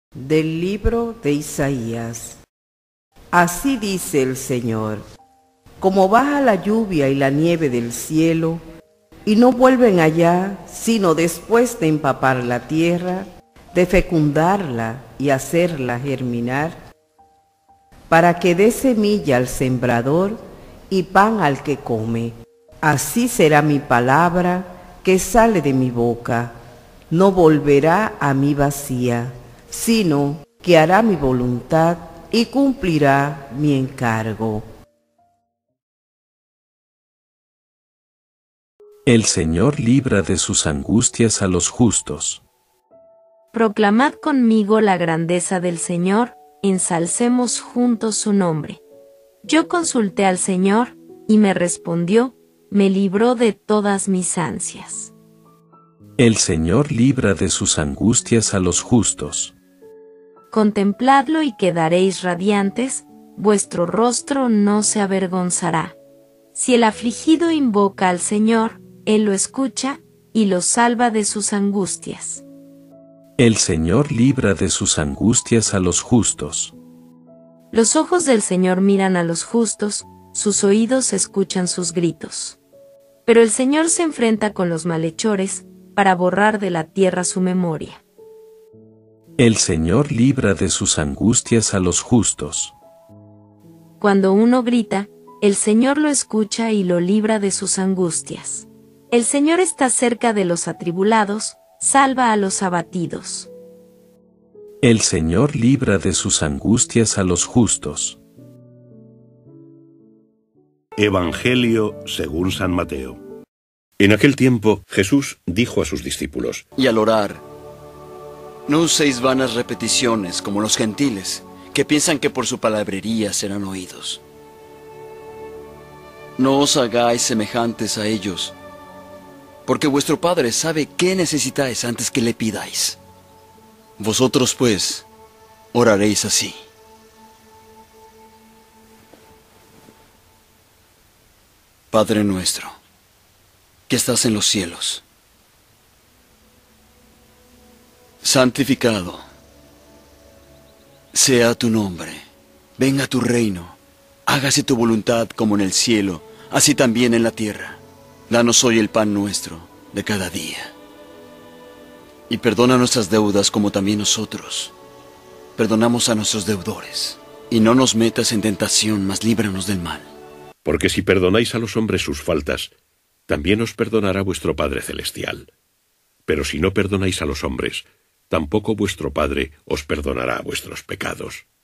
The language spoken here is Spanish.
Del libro de Isaías. Así dice el Señor: como baja la lluvia y la nieve del cielo, y no vuelven allá, sino después de empapar la tierra, de fecundarla y hacerla germinar, para que dé semilla al sembrador y pan al que come. Así será mi palabra que sale de mi boca. No volverá a mí vacía, sino que hará mi voluntad y cumplirá mi encargo. El Señor libra de sus angustias a los justos. Proclamad conmigo la grandeza del Señor, ensalcemos juntos su nombre. Yo consulté al Señor, y me respondió, me libró de todas mis ansias. El Señor libra de sus angustias a los justos. Contempladlo y quedaréis radiantes, vuestro rostro no se avergonzará. Si el afligido invoca al Señor, Él lo escucha, y lo salva de sus angustias. El Señor libra de sus angustias a los justos. Los ojos del Señor miran a los justos, sus oídos escuchan sus gritos. Pero el Señor se enfrenta con los malhechores, para borrar de la tierra su memoria. El Señor libra de sus angustias a los justos. Cuando uno grita, el Señor lo escucha y lo libra de sus angustias. El Señor está cerca de los atribulados, salva a los abatidos. El Señor libra de sus angustias a los justos. Evangelio según San Mateo. En aquel tiempo, Jesús dijo a sus discípulos: Y al orar, no uséis vanas repeticiones como los gentiles, que piensan que por su palabrería serán oídos. No os hagáis semejantes a ellos, porque vuestro Padre sabe qué necesitáis antes que le pidáis. Vosotros, pues, oraréis así: Padre nuestro, que estás en los cielos, santificado sea tu nombre, venga tu reino, hágase tu voluntad como en el cielo, así también en la tierra. Danos hoy el pan nuestro de cada día. Y perdona nuestras deudas como también nosotros perdonamos a nuestros deudores. Y no nos metas en tentación, mas líbranos del mal. Porque si perdonáis a los hombres sus faltas, también os perdonará vuestro Padre Celestial. Pero si no perdonáis a los hombres, tampoco vuestro Padre os perdonará vuestros pecados.